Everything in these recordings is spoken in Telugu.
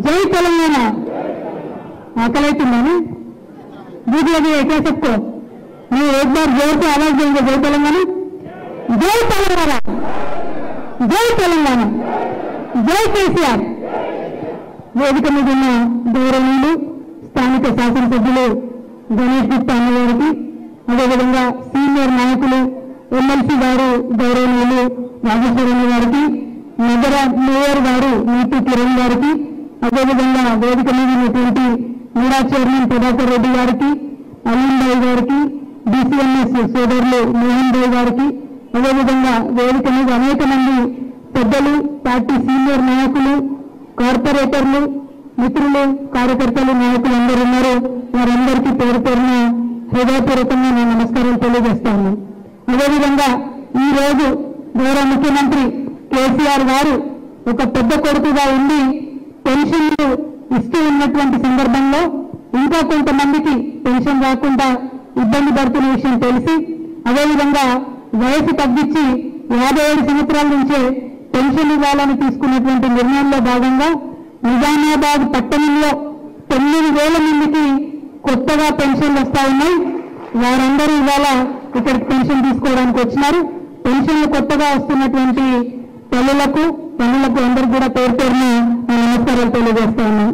जय तेलंगाना। आकलैतुंदी भूख लगी है क्या सबको? मैं एक बार जोर से आवाज देंगे, जय तेलंगाना, जय तेलंगाना, जय तेलंगाना, जय केसीआर। వేదిక మీద ఉన్న గౌరవనీయులు స్థానిక శాసనసభ్యులు గణేష్ గుప్తా అన్న గారికి, అదేవిధంగా సీనియర్ నాయకులు ఎమ్మెల్సీ గారు గౌరవనీయులు రాజేశ్వరరావు గారికి, నగర మేయర్ గారు నీతి కిరణ్ గారికి, అదేవిధంగా వేదిక మీద ఉన్నటువంటి మీరా చైర్మన్ ప్రభాకర్ రెడ్డి గారికి, అలీం భాయ్ గారికి, డిసిఎంఎస్ సోదరులు మోహన్ భాయ్ గారికి, అదేవిధంగా వేదిక మీద అనేక మంది పెద్దలు, పార్టీ సీనియర్ నాయకులు, కార్పొరేటర్లు, మిత్రులు, కార్యకర్తలు, నాయకులు అందరూ ఉన్నారు. వారందరికీ పేరు పేరున హృదయపూర్వకంగా నేను నమస్కారం తెలియజేస్తాను. అదేవిధంగా ఈ రోజు గౌరవ ముఖ్యమంత్రి కేసీఆర్ గారు ఒక పెద్ద కొడుకుగా ఉండి పెన్షన్లు ఇస్తూ ఉన్నటువంటి సందర్భంలో ఇంకా కొంతమందికి పెన్షన్ రాకుండా ఇబ్బంది పడుతున్న విషయం తెలిసి, అదేవిధంగా వయసు తగ్గించి 57 సంవత్సరాల నుంచే పెన్షన్ ఇవ్వాలని తీసుకున్నటువంటి నిర్ణయంలో భాగంగా నిజామాబాద్ పట్టణంలో 9,000 మందికి కొత్తగా పెన్షన్లు వస్తా ఉన్నాయి. వారందరూ ఇవాళ ఇక్కడికి పెన్షన్ తీసుకోవడానికి వచ్చినారు. పెన్షన్లు కొత్తగా వస్తున్నటువంటి తల్లులకు అందరికీ కూడా పేరు పేరున నమస్కారాలు తెలియజేస్తా ఉన్నాను.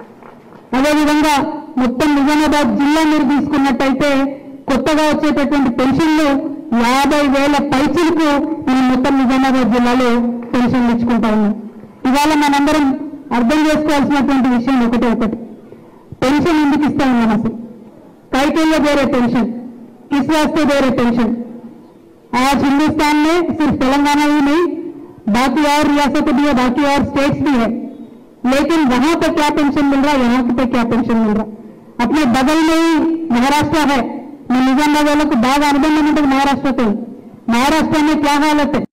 అదేవిధంగా మొత్తం నిజామాబాద్ జిల్లా మీరు తీసుకున్నట్టయితే కొత్తగా వచ్చేటటువంటి పెన్షన్లు 50,000 పైసలకు మనం మొత్తం నిజామాబాద్ జిల్లాలో పెన్షన్లు ఇచ్చుకుంటా ఉన్నాం. ఇవాళ మనందరం అర్థం చేసుకోవాల్సినటువంటి విషయం ఒకటి, పెన్షన్ ఎందుకు ఇస్తా ఉన్నాం? అసలు కైకేయ వేరే पेंशन, किस वास्ते दे रहे पेंशन? आज हिंदुस्तान में सिर्फ तेलंगाना ही नहीं, बाकी और रियासतें भी है, बाकी और स्टेट्स भी है, लेकिन वहां पे क्या पेंशन मिल रहा है, यहाँ पे क्या पेंशन मिल रहा है? अपने बगल में ही महाराष्ट्र है. मैं निजामाबाद वालों को बाग अनुबंध में महाराष्ट्र को, महाराष्ट्र में क्या हालत है?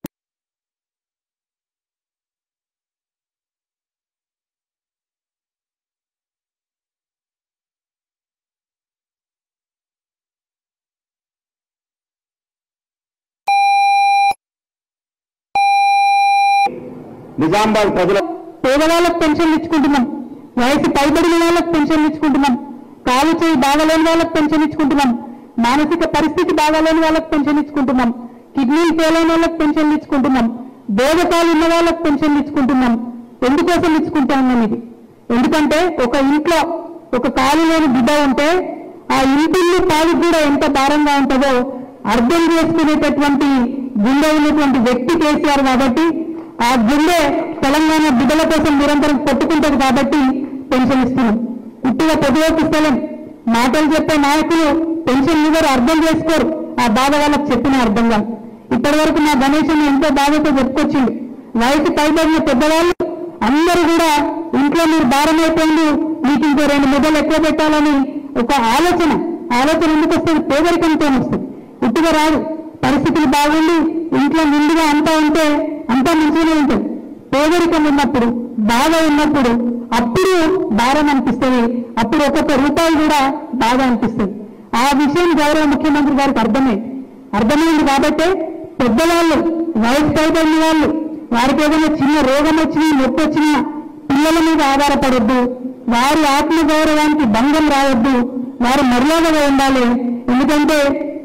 నిజామాబాద్ ప్రజల పేదవాళ్ళకు పెన్షన్ ఇచ్చుకుంటున్నాం, వయసు పైబడిన వాళ్ళకు పెన్షన్ ఇచ్చుకుంటున్నాం, కాలు చేయి బాగలేని వాళ్ళకు పెన్షన్ ఇచ్చుకుంటున్నాం, మానసిక పరిస్థితి బాగాలేని వాళ్ళకు పెన్షన్ ఇచ్చుకుంటున్నాం, కిడ్నీలు ఫెయిల్ అయిన వాళ్ళకు పెన్షన్ ఇచ్చుకుంటున్నాం, బోధకాలు ఉన్న వాళ్ళకు పెన్షన్ ఇచ్చుకుంటున్నాం. ఎందుకోసం ఇచ్చుకుంటా ఉన్నాం ఇది? ఎందుకంటే ఒక ఇంట్లో ఒక కాలు లేని బిడ్డ ఉంటే ఆ ఇంటిల్లు పాలకు కూడా ఎంత భారంగా ఉంటుందో అర్థం చేసుకునేటటువంటి గుండె ఉన్నటువంటి వ్యక్తి కేసీఆర్ కాబట్టి, ఆ గుండె తెలంగాణ బిడ్డల కోసం నిరంతరం కొట్టుకుంటుంది కాబట్టి పెన్షన్ ఇస్తున్నాం. ఇట్టుగా పొదువుకి స్థలం మాటలు చెప్పే నాయకులు పెన్షన్ ఇవ్వరు, అర్థం చేసుకోరు. ఆ బాధ వాళ్ళకి చెప్పిన అర్థంగా ఇప్పటి వరకు మా గణేశన్ ఎంతో బాధతో చెప్పుకొచ్చింది. వయసు పైబడిన పెద్దవాళ్ళు అందరూ కూడా ఇంట్లో మీరు భారం అయిపోయింది, మీకు ఇంకో 2 ముద్దలు ఎక్కువ పెట్టాలని ఒక ఆలోచన ఎందుకు వస్తుంది? పేదరికంతో వస్తుంది, ఇట్టుగా రాదు. పరిస్థితులు బాగుండి ఇంట్లో నిండుగా అంతా ఉంటే అంతా మంచిగానే ఉంటుంది. పేదరికం ఉన్నప్పుడు, బాధ ఉన్నప్పుడు అప్పుడు భారం అనిపిస్తుంది, అప్పుడు ఒక్కొక్క రూపాయి కూడా బాధ అనిపిస్తుంది. ఆ విషయం గౌరవ ముఖ్యమంత్రి గారికి అర్థమైంది కాబట్టి పెద్దవాళ్ళు, వయసు పైబడిన వాళ్ళు, వారికి ఏదైనా చిన్న రోగం వచ్చినా, నొప్పి వచ్చినా పిల్లల మీద ఆధారపడొద్దు, వారి ఆత్మగౌరవానికి భంగం రావద్దు, వారు మర్యాదగా ఉండాలి. ఎందుకంటే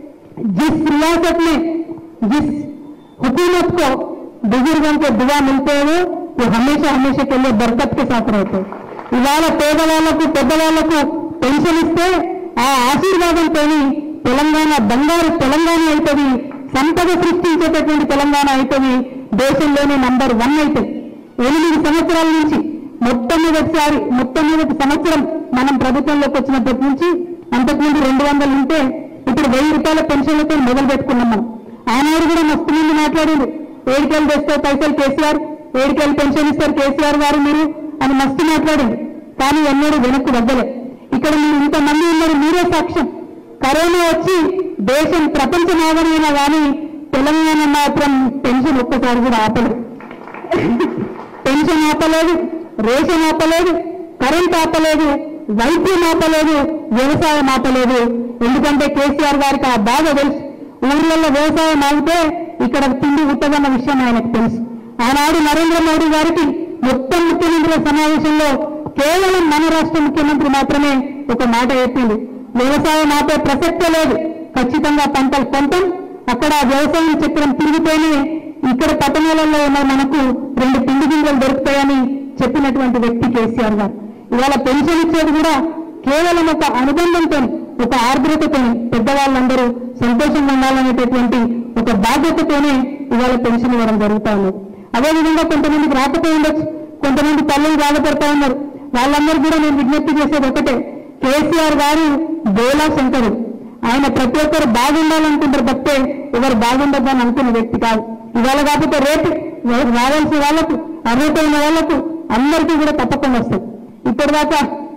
जिस रियासत में जिस हुकूमत को बुजुर्गों को दुआ मिलते हैं वो हमेशा के लिए बरकत के साथ रहते हैं. इवाल पेदवाళ్లకు పెద్దవాళ్లకు పెన్షన్ ఇస్తే ఆ ఆశీర్వాదంతో తెలంగాణ బంగారు తెలంగాణ అవుతుంది, సంపద సృష్టించేటటువంటి తెలంగాణ అవుతుంది, దేశంలోనే నంబర్ 1 అవుతుంది. 8 సంవత్సరాల నుంచి మొట్టమొదటి సంవత్సరం మనం ప్రభుత్వంలోకి వచ్చినప్పటి నుంచి అంతకుముందు 200 ఉంటే ఇప్పుడు 1000 రూపాయల పెన్షన్లతో మొదలు పెట్టుకున్నాం. మనం ఆనాడు కూడా మస్తు మంది మాట్లాడారు, ఏడికెళ్ళి తెస్తే పైసలు కేసీఆర్, ఏడికెళ్ళి పెన్షన్ ఇస్తారు కేసీఆర్ గారు మీరు అని మస్తు మాట్లాడారు. కానీ ఎన్నడూ వెనక్కు వద్దలే. ఇక్కడ మీరు ఇంతమంది ఉన్నారు, మీరే సాక్ష్యం. కరోనా వచ్చి దేశం ప్రపంచం ఆగమైనా కానీ తెలంగాణ మాత్రం పెన్షన్ ఒక్కసారి కూడా ఆపలేదు. పెన్షన్ ఆపలేదు, రేషన్ ఆపలేదు, కరెంట్ ఆపలేదు, వైద్యం ఆపలేదు, వ్యవసాయం ఆపలేదు. ఎందుకంటే కేసీఆర్ గారికి ఆ బాధ తెలుసు. ఊర్లలో వ్యవసాయం ఆగితే ఇక్కడ తిండి ఉత్తదన్న విషయం ఆయనకు తెలుసు. ఆనాడు నరేంద్ర మోడీ గారికి మొత్తం ముఖ్యమంత్రుల సమావేశంలో కేవలం మన రాష్ట్ర ముఖ్యమంత్రి మాత్రమే ఒక మాట చెప్పింది, వ్యవసాయం ఆపే ప్రసక్తే లేదు, ఖచ్చితంగా పంటలు కొంటాం, అక్కడ వ్యవసాయం చక్రం తిరిగితేనే ఇక్కడ పట్టణాలలో ఉన్న మనకు 2 పిండి గింజలు దొరుకుతాయని చెప్పినటువంటి వ్యక్తి కేసీఆర్ గారు. ఇవాళ పెన్షన్ ఇచ్చేది కూడా కేవలం ఒక అనుబంధంతో, ఒక ఆర్ద్రతతో, పెద్దవాళ్ళందరూ సంతోషంగా ఉండాలనేటటువంటి ఒక బాధ్యతతోనే ఇవాళ పెన్షన్ ఇవ్వడం జరుగుతా ఉన్నది. అదేవిధంగా కొంతమందికి రాకపోయి ఉండొచ్చు, కొంతమంది తల్లులు బాధపడతా ఉన్నారు. వాళ్ళందరూ కూడా నేను విజ్ఞప్తి చేసేది ఒకటే, కేసీఆర్ గారు బోలా శంకరుడు. ఆయన ప్రతి ఒక్కరు బాగుండాలనుకుంటారు తప్పితే ఎవరు బాగుండద్దని అనుకున్న వ్యక్తి కాదు. ఇవాళ కాకపోతే రేపు రావాల్సిన వాళ్లకు, అర్హత ఉన్న వాళ్లకు అందరికీ కూడా తప్పకుండా వస్తుంది. ఇప్పటిదాకా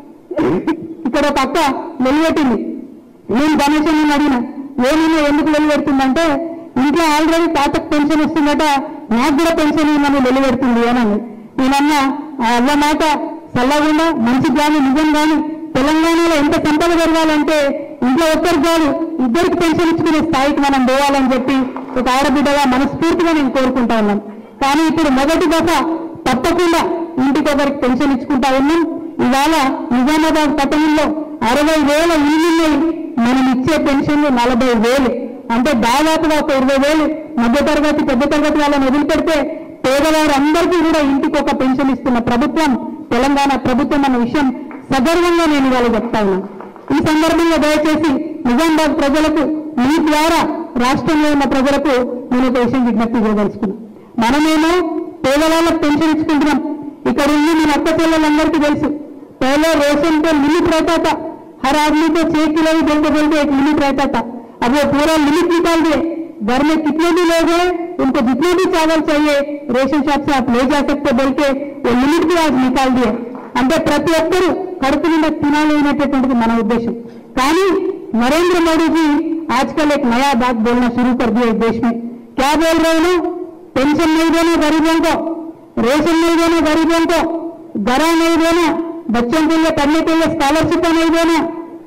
ఇక్కడ ఒక అక్క వెలువెట్టింది, నేను గణేశన్ అడిగిన ఏమైనా ఎందుకు వెలువెడుతుందంటే ఇంట్లో ఆల్రెడీ తాతకు పెన్షన్ వస్తుందట, నాకు కూడా పెన్షన్ ఇవ్వమని వెలువెడుతుంది అని. నేనన్నా అవ్వ మాట చల్లకుండా మంచి కానీ నిజం కానీ తెలంగాణలో ఎంత సంపద పెరగాలంటే ఇంట్లో ఒక్కరికి కాదు ఇద్దరికి పెన్షన్ ఇచ్చుకునే స్థాయికి మనం పోవాలని చెప్పి ఒక ఆడబిడ్డగా మనస్ఫూర్తిగా నేను కోరుకుంటా ఉన్నాను. కానీ ఇప్పుడు మొదటి దశ తప్పకుండా ఇంటికి ఒకరికి పెన్షన్ ఇచ్చుకుంటా ఉన్నాం. ఇవాళ నిజామాబాద్ పట్టణంలో 60,000 ఇల్లున్నాయి, మనం ఇచ్చే పెన్షన్లు 40,000, అంటే దాదాపుగా ఒక 20,000 మధ్యతరగతి పెద్ద తరగతి వాళ్ళని వదిలిపెడితే పేదవారు అందరికీ కూడా ఇంటికి ఒక పెన్షన్ ఇస్తున్న ప్రభుత్వం తెలంగాణ ప్రభుత్వం అన్న విషయం సగర్వంగా నేను ఇవాళ చెప్తా ఉన్నాను. ఈ సందర్భంగా దయచేసి నిజామాబాద్ ప్రజలకు, మీ ద్వారా రాష్ట్రంలో ఉన్న ప్రజలకు నేను ఒక విషయం విజ్ఞప్తి చేయదలుచుకున్నాను. మనమేమో పేదవాళ్ళకు పెన్షన్ ఇచ్చుకుంటున్నాం. ఇక్కడ ఉంది మన అక్క చెల్లెలందరికీ తెలుసు, पहले रेशन पे लिमिट रहता था, हर आदमी को 6 किलो ही बोलते बोलते एक लिमिट रहता था. अब वो पूरा लिमिट निकाल दिए, घर में कितने भी लोग हैं उनको जितने भी चावल चाहिए रेशन शॉप से आप ले जा सकते बोल के वो लिमिट भी आज निकाल दिए. అంటే ప్రతి ఒక్కరూ కడుపు నిండా తినాలి అనేటటువంటిది మన ఉద్దేశం. కానీ नरेंद्र मोदी जी आजकल एक नया बात बोलना शुरू कर दिया इस देश में. क्या बोल रहे हैं? पेंशन नहीं देना गरीबों को, रेशन नहीं देना गरीबों को, घरा नहीं देना, बच्चों के लिए पढ़ने के लिए स्कॉलरशिप नहीं देना,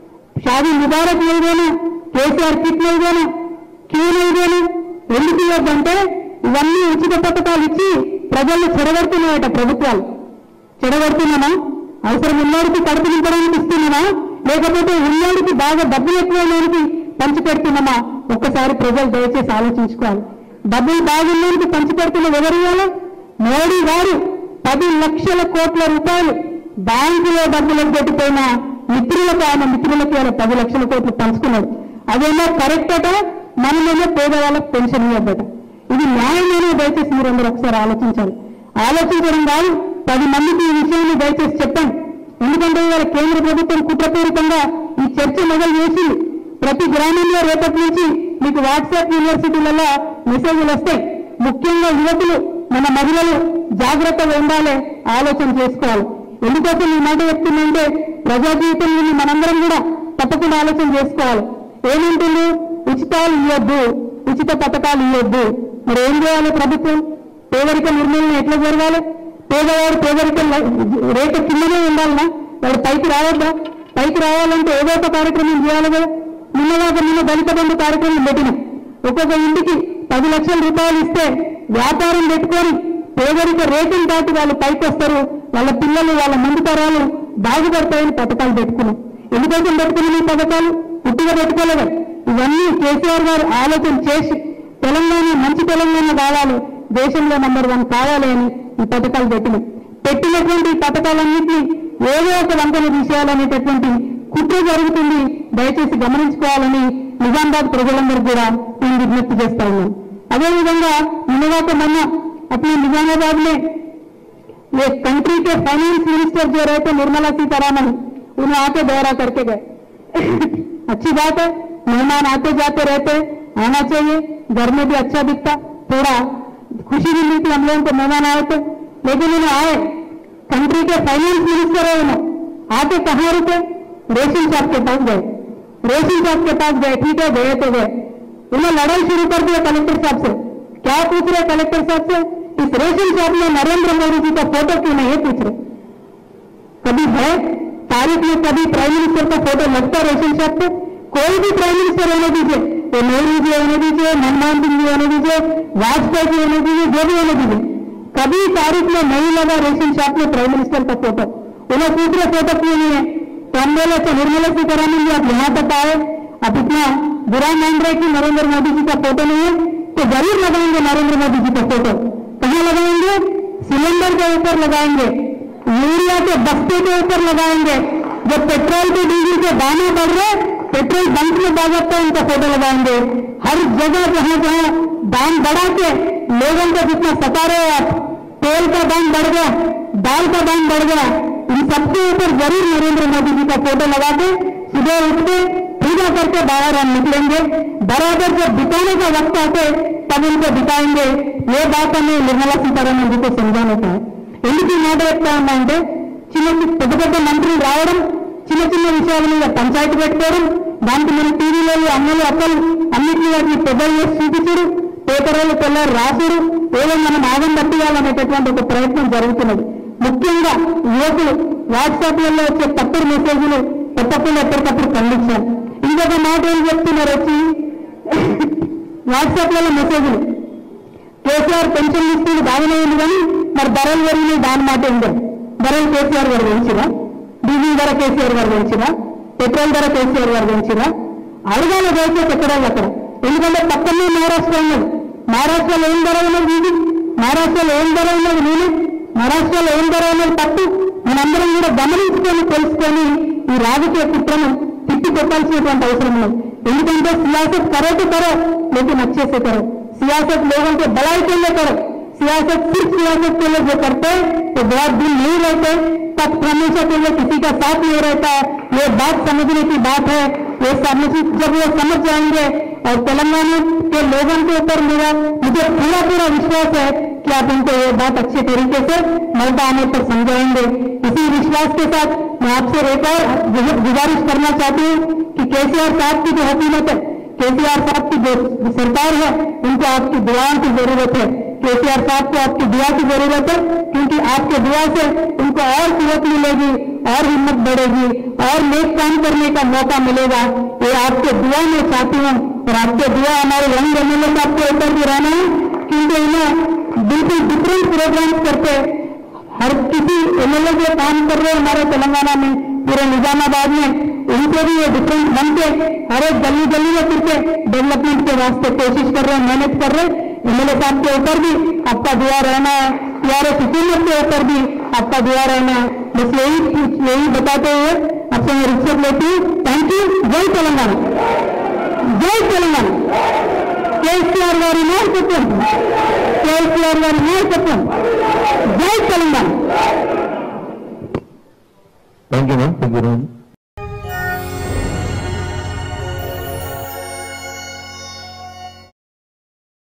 शादी मुबारक नहीं देना, केसीआर किट नहीं देना. क्यों नहीं देना? ఎందుకు ఇవ్వద్దంటే ఇవన్నీ ఉచిత పథకాలు ఇచ్చి ప్రజల్ని చెడగొడుతున్నాయట ప్రభుత్వాలు. చెడగొడుతున్నామా? అవసరం ఉన్నోడికి కడుపు నింపడానికి ఇస్తున్నామా, లేకపోతే ఉన్నోడికి బాగా డబ్బులు ఎక్కువైనోడికి పంచి పెడుతున్నామా? ఒక్కసారి ప్రజలు దయచేసి ఆలోచించుకోవాలి. డబ్బులు బాగున్నోడికి పంచి పెడుతున్నది ఎవరు ఇవ్వాలి? మోడీ గారు 10 లక్షల కోట్ల రూపాయలు బ్యాంకులో డబ్బులకు పెట్టిపోయిన మిత్రులకు, ఆయన మిత్రులకి ఆయన 10 లక్షల కోట్లు పంచుకున్నాడు. అదేమో కరెక్ట్ అట, మనమేమో పేదవాళ్ళకు పెన్షన్ ఇవ్వద్దట. ఇది న్యాయమేనో దయచేసి మీరందరూ ఒకసారి ఆలోచించాలి. ఆలోచించడం కాదు, 10 మందికి ఈ విషయాన్ని దయచేసి చెప్పండి. ఎందుకంటే ఇవాళ కేంద్ర ప్రభుత్వం కుట్రపూరితంగా ఈ చర్చ మొదలు చేసింది. ప్రతి గ్రామంలో రేపటి నుంచి మీకు వాట్సాప్ యూనివర్సిటీలలో మెసేజ్లు వస్తాయి. ముఖ్యంగా యువకులు, మన మహిళలు జాగ్రత్తగా ఉండాలి, ఆలోచన చేసుకోవాలి. ఎందుకోసం ఈ మాట చెప్తుందంటే ప్రజా జీవితంలో మనందరం కూడా తప్పకుండా ఆలోచన చేసుకోవాలి. ఏమంటుంది? ఉచితాలు ఇవ్వద్దు, ఉచిత పథకాలు ఇవ్వద్దు. మరి ఏం చేయాలి ప్రభుత్వం? పేదరిక నిర్మూలన ఎట్లా జరగాలి? పేదవాడు పేదరిక రేటు కిందనే ఉండాలన్నా, వాడు పైకి రావద్దా? పైకి రావాలంటే ఏదో ఒక కార్యక్రమం చేయాలి కదా. నిన్న దళిత బంధు కార్యక్రమం పెట్టినాం. ఒక్కొక్క ఇంటికి 10 లక్షల రూపాయలు ఇస్తే వ్యాపారం పెట్టుకొని పేదరిక రేటును దాటి వాళ్ళు పైకి వస్తారు, వాళ్ళ పిల్లలు, వాళ్ళ ముందు తరాలు బాగుపడతాయని పథకాలు పెట్టుకున్నాం. ఎందుకోసం పెట్టుకున్నాం ఈ పథకాలు? పుట్టిగా పెట్టుకోలేదు. ఇవన్నీ కేసీఆర్ గారు ఆలోచన చేసి తెలంగాణ మంచి తెలంగాణ కావాలి, దేశంలో నంబర్ 1 కావాలి అని ఈ పథకాలు పెట్టినాం. పెట్టినటువంటి ఈ పథకాలన్నింటినీ ఏదో ఒక వంకన తీసేయాలనేటటువంటి కుట్ర జరుగుతుంది. దయచేసి గమనించుకోవాలని నిజామాబాద్ ప్రజలందరూ కూడా నేను విజ్ఞప్తి చేస్తా ఉన్నాను. అదేవిధంగా నిన్నగాక మొన్న अपने निजामाबाद में ये कंट्री के फाइनेंस मिनिस्टर जो रहते निर्मला सीतारामन, उन्हें आके दौरा करके गए. अच्छी बात है, मेहमान आते जाते रहते, आना चाहिए. घर में भी अच्छा दिखता, थोड़ा खुशी भी मिलती हम लोगों को मेहमान आए थे. लेकिन उन्हें आए, कंट्री के फाइनेंस मिनिस्टर है, उन्हें आके कहाँ रुके? रेशन शॉप के पास गए. रेशन शॉप के पास गए, ठीक है, गए तो गए. उन्हें लड़ाई शुरू कर दिया कलेक्टर साहब से. क्या पूछ रहे कलेक्टर साहब से? इस रेशन शॉप में नरेंद्र मोदी जी का फोटो क्यों नहीं है? पूछ रहे. कभी है तारीख में कभी प्राइम मिनिस्टर का फोटो लगता रेशन शॉप पे? कोई भी प्राइम मिनिस्टर होने दीजिए, तो नेहरू जी होने दीजिए, मनमोहन सिंह जी होने दीजिए, वाजपेयी जी होने दीजिए, जो भी होने दीजिए, कभी तारीख में नहीं लगा रेशन शॉप में प्राइम मिनिस्टर का फोटो. उन्हें दूसरे फोटो क्यों नहीं है? तो हम बोले तो निर्मला सीतारामन जी आप यहाँ तक आए, आप इतना बुरा मान रहे कि नरेंद्र मोदी जी का फोटो नहीं है, तो जरूर लगाएंगे नरेंद्र मोदी जी का फोटो। कहाँ लगाएंगे? सिलेंडर के ऊपर लगाएंगे, यूरिया के बस्ते के ऊपर लगाएंगे। जब पेट्रोल के डीजल के दाम बढ़ रहे, पेट्रोल बंक में बाजता उनका फोटो लगाएंगे। हर जगह जहां जहां दाम बढ़ा के लोगों को जितना सता रहे आप, तेल का दाम बढ़ गया, दाल का दाम बढ़ गया, इन सबके ऊपर जरूर नरेंद्र मोदी जी का फोटो लगा के सुबह उठ के पूजा करके बाहर हम निकलेंगे। बराबर जब बिताने का वक्त आते तब उनको बिताएंगे। ये बात हमें निर्मला सीतारामन जी को समझाने का है। ఎందుకు ఈ మాట చెప్తా అంటే పెద్ద పెద్ద మంత్రులు రావడం, చిన్న చిన్న విషయాల మీద పంచాయతీ పెట్టుకోవడం, దానికి మన టీవీలో అమ్మలు అక్కలు అన్నింటినీ వాటిని పెద్దలు చేసి చూపించరు, పేపర్లు తెల్లారు రాసుడు, ఏదో మనం ఆగం పట్టియాలనేటటువంటి ఒక ప్రయత్నం జరుగుతున్నది. ముఖ్యంగా యువకులు వాట్సాప్లలో వచ్చే తప్పుడు మెసేజ్లు తప్పకుండా ఎప్పటికప్పుడు ఖండించారు. ఇంకొక మాట ఏం చెప్తున్నారు వచ్చి వాట్సాప్లలో మెసేజ్లు, కేసీఆర్ పెన్షన్ ఇస్తుంది బాగానే ఉంది కానీ మరి ధరలు పెరిగినాయి దాని మాట ఉందో. ధరలు కేసీఆర్ గారు పెంచినా, డీజిల్ ధర కేసీఆర్ గారు పెంచినా, పెట్రోల్ ధర కేసీఆర్ గారు పెంచినా, అడగాల దయచేసి ఎక్కడాలి అక్కడ. ఎందుకంటే పక్కనే మహారాష్ట్ర ఉన్నది. మహారాష్ట్రలో ఏం ధర ఉన్నది డీజిల్, మహారాష్ట్రలో ఏం ధర ఉన్నది నూనె, మహారాష్ట్రలో ఏం ధర ఉన్నది పట్టు. మనందరం కూడా గమనించుకొని తెలుసుకొని ఈ రాజకీయ కుట్రను తిప్పి కొట్టాల్సినటువంటి అవసరం ఉన్నది. ఎందుకంటే సియాసత్ కరో తో కరో లేकिन अच्छे से करो। सियासत लोगों के भलाई के लिए करो। सियासत सिर्फ सियासत के लिए जो करते तो बहुत दिन नहीं रहते, तब हमेशा के लिए किसी का साथ नहीं रहता। ये बात समझने की बात है। ये जब वो समझ जाएंगे और तेलंगाना के लोगों के ऊपर मुझे पूरा पूरा विश्वास है कि आप उनको ये बात अच्छे तरीके से मौका आने पर समझाएंगे। इसी विश्वास के साथ मैं आपसे एक और गुजारिश करना चाहती हूँ कि केसीआर साहब की जो हुकूमत है, केसीआर साहब की जो सरकार है, उनको आपकी दुआओं की जरूरत है। केसीआर साहब को आपकी दुआ की जरूरत है, क्योंकि आपके दुआ से उनको और कुव्वत मिलेगी, और हिम्मत बढ़ेगी, और नेक काम करने का मौका मिलेगा। ये आपके दुआ में चाहती हूँ और आपके दुआ हमारे यंग एमएलए साहब के ऊपर भी रहना है, क्योंकि इन्हें बिल्कुल डिफरेंट प्रोग्राम्स करके हर किसी एमएलए जो काम कर रहे हैं हमारे तेलंगाना में, पूरे निजामाबाद में, उनको भी ये डिफरेंट बन के हर एक गली गली में फिर के डेवलपमेंट के वास्ते कोशिश कर रहे हैं, मेहनत कर रहे हैं। एमएलए साहब के ऊपर भी आपका दुआ रहना है, टीआरएस हुकूमत के ऊपर भी आपका दुआ रहना है। बस यही बताते हुए आपसे मैं रिक्वेस्ट लेती हूँ। Thank you. जय तेलंगाना, जय तेलंगाना। केसीआर गारी नायकत्వం, केसीआर गारी नायकत्వం, जय तेलंगाना। Thank you, ma'am.